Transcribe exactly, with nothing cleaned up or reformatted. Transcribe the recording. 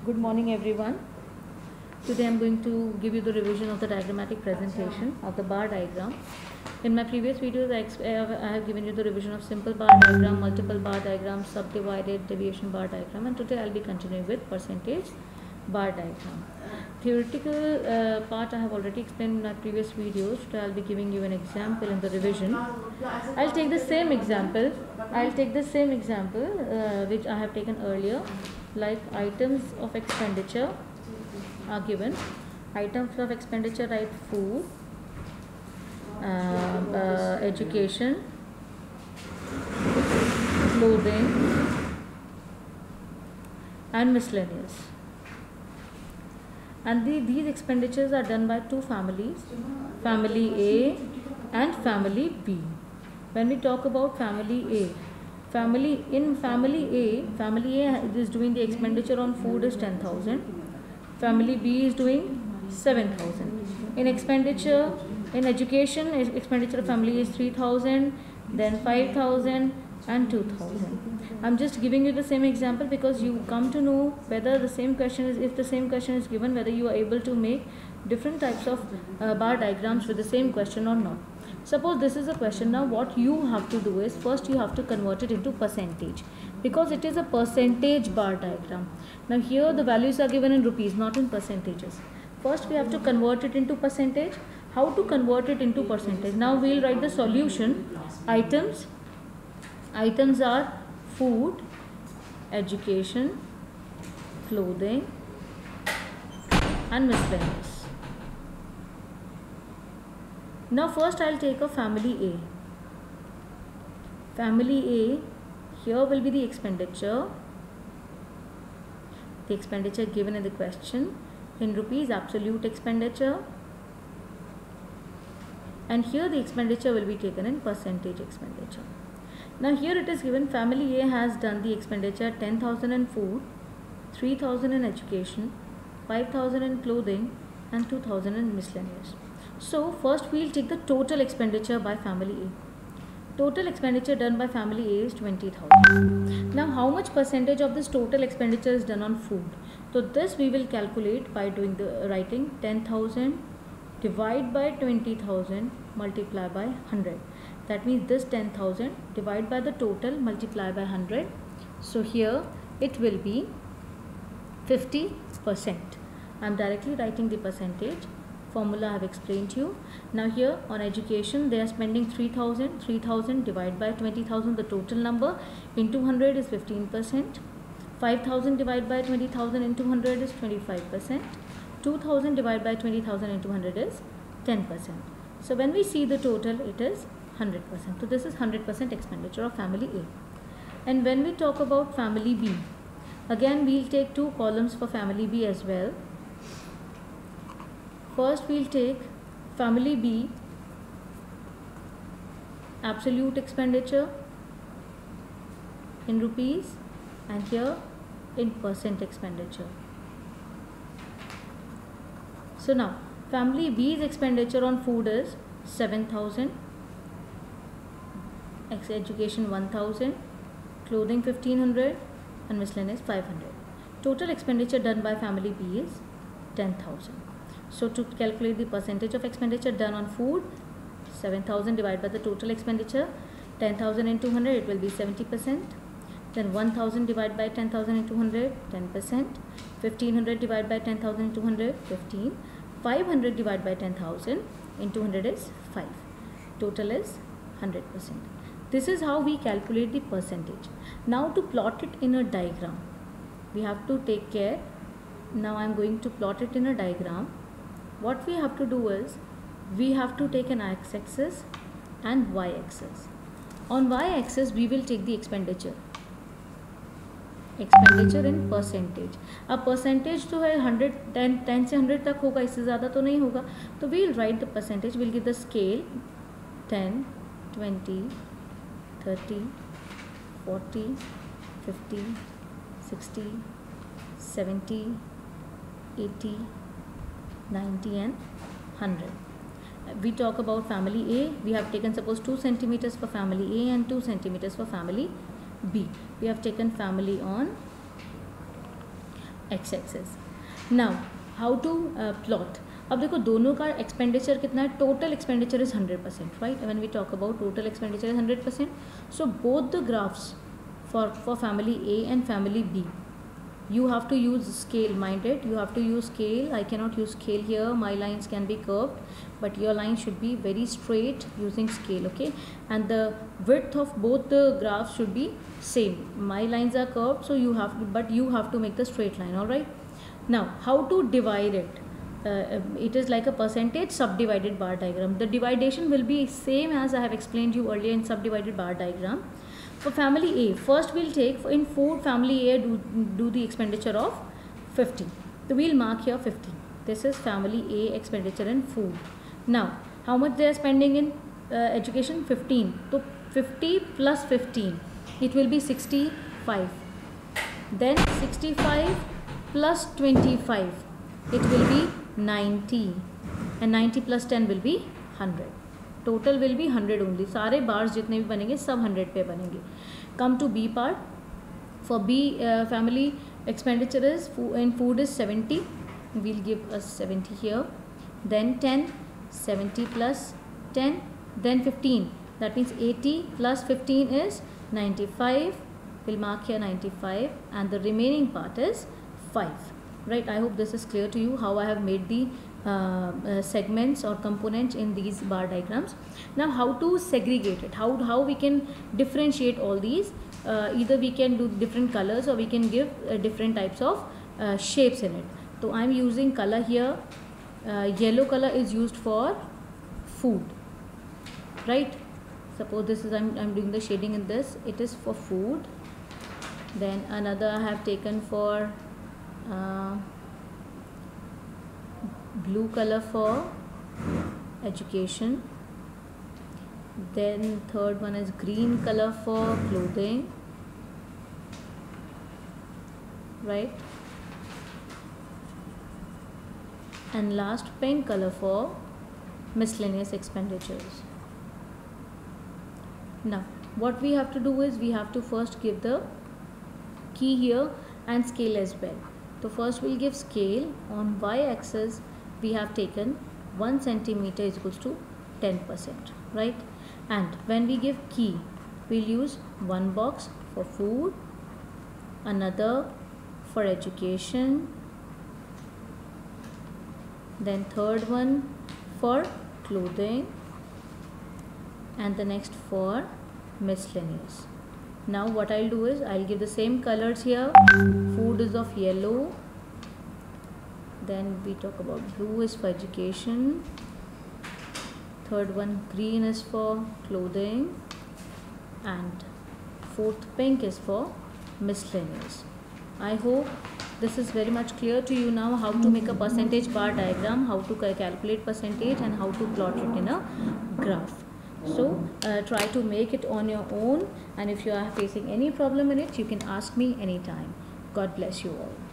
Good morning everyone. Today I am going to give you the revision of the diagrammatic presentation of the bar diagram. In my previous videos I, I have given you the revision of simple bar diagram, multiple bar diagram, subdivided deviation bar diagram, and today I will be continuing with percentage bar diagram. Theoretical uh, part I have already explained in my previous videos. Today I will be giving you an example in the revision. I will take the same example. I will take the same example uh, which I have taken earlier, like items of expenditure are given. Items of expenditure, right? Food, uh, uh, education, clothing, and miscellaneous. And the, these expenditures are done by two families, family A and family B. When we talk about family A, family in family A, family A is doing the expenditure on food is ten thousand. Family B is doing seven thousand. In expenditure, in education, expenditure of family is three thousand, then five thousand and two thousand. I'm just giving you the same example because you come to know whether the same question is, if the same question is given, whether you are able to make different types of uh, bar diagrams with the same question or not. Suppose this is a question. Now what you have to do is, first you have to convert it into percentage, because it is a percentage bar diagram. Now here the values are given in rupees, not in percentages. First we have to convert it into percentage. How to convert it into percentage? Now we will write the solution. Items, items are food, education, clothing, and miscellaneous. Now first I will take a family A. Family A, here will be the expenditure. The expenditure given in the question in rupees, absolute expenditure. And here the expenditure will be taken in percentage expenditure. Now here it is given family A has done the expenditure ten thousand in food, three thousand in education, five thousand in clothing, and two thousand in miscellaneous. So first we will take the total expenditure by family A. Total expenditure done by family A is twenty thousand. Now how much percentage of this total expenditure is done on food? So this we will calculate by doing the writing ten thousand divide by twenty thousand multiply by one hundred. That means this ten thousand divide by the total multiply by one hundred. So here it will be fifty percent. I am directly writing the percentage. Formula I have explained to you. Now here on education they are spending three thousand. three thousand divided by twenty thousand, the total number into one hundred is fifteen percent. five thousand divided by twenty thousand into one hundred is twenty-five percent. two thousand divided by twenty thousand into one hundred is ten percent. So when we see the total, it is one hundred percent. So this is one hundred percent expenditure of family A. And when we talk about family B, again we will take two columns for family B as well. First we will take family B absolute expenditure in rupees, and here in percent expenditure. So now family B's expenditure on food is seven thousand, education one thousand, clothing fifteen hundred, and miscellaneous five hundred. Total expenditure done by family B is ten thousand. So to calculate the percentage of expenditure done on food, seven thousand divided by the total expenditure, ten thousand into one hundred, it will be seventy percent. Then one thousand divided by ten thousand into one hundred, ten percent. fifteen hundred divided by ten thousand into one hundred, fifteen. five hundred divided by ten thousand into one hundred is five. Total is one hundred percent. This is how we calculate the percentage. Now to plot it in a diagram, we have to take care. Now I am going to plot it in a diagram. What we have to do is, we have to take an x-axis and y-axis. On y-axis we will take the expenditure. Expenditure in percentage. अब percentage तो है hundred, ten ten से hundred तक होगा, इससे ज़्यादा तो नहीं होगा. तो we will write the percentage, will give the scale ten, twenty, thirty, forty, fifty, sixty, seventy, eighty, ninety and one hundred. We talk about family A. We have taken suppose two centimeters for family A and two centimeters for family B. We have taken family on X axis. Now how to plot. अब देखो दोनों का expenditure कितना है. Total expenditure is hundred percent, right. When we talk about total expenditure is hundred percent. So both the graphs for for family A and family B, you have to use scale, mind it, you have to use scale. I cannot use scale here, my lines can be curved, but your line should be very straight using scale, okay. And the width of both the graphs should be same. My lines are curved, so you have to, but you have to make the straight line. All right, now how to divide it. Uh, it is like a percentage subdivided bar diagram. The dividation will be same as I have explained you earlier in subdivided bar diagram. For family A, first we'll take in food, family A do, do the expenditure of fifty. So we'll mark here fifty. This is family A expenditure in food. Now, how much they are spending in uh, education? fifteen. So fifty plus fifteen, it will be sixty-five. Then sixty-five plus twenty-five, it will be ninety. And ninety plus ten will be one hundred. Total will be hundred only. सारे bars जितने भी बनेंगे सब hundred पे बनेंगे. Come to B part. For B family expenditure is in food is seventy. We'll give us seventy here. Then ten, seventy plus ten, then fifteen. That means eighty plus fifteen is ninety five. Will mark here ninety five and the remaining part is five. Right, I hope this is clear to you how I have made the uh, uh, segments or components in these bar diagrams. Now how to segregate it, how how we can differentiate all these. Uh, either we can do different colors or we can give uh, different types of uh, shapes in it. So I am using color here. Uh, yellow color is used for food, right. Suppose this is I'm, I'm doing the shading in this, it is for food. Then another I have taken for Uh, blue color for education. Then third one is green color for clothing, right. And last pink color for miscellaneous expenditures. Now what we have to do is we have to first give the key here and scale as well. So first we'll give scale. On y-axis we have taken one centimeter is equals to ten percent, right. And when we give key, we'll use one box for food, another for education, then third one for clothing, and the next for miscellaneous. Now what I'll do is I'll give the same colors here. Food is of yellow. Then we talk about blue is for education. Third one green is for clothing. And fourth pink is for miscellaneous. I hope this is very much clear to you now how to make a percentage bar diagram, how to calculate percentage and how to plot it in a graph. So uh, try to make it on your own, and if you are facing any problem in it, you can ask me anytime. God bless you all.